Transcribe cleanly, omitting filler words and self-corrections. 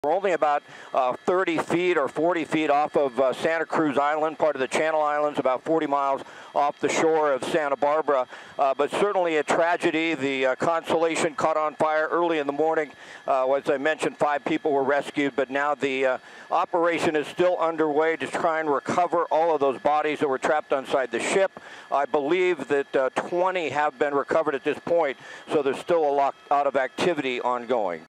We're only about 30 feet or 40 feet off of Santa Cruz Island, part of the Channel Islands, about 40 miles off the shore of Santa Barbara. But certainly a tragedy. The Constellation caught on fire early in the morning. As I mentioned, 5 people were rescued, but now the operation is still underway to try and recover all of those bodies that were trapped inside the ship. I believe that 20 have been recovered at this point, so there's still a lot of activity ongoing.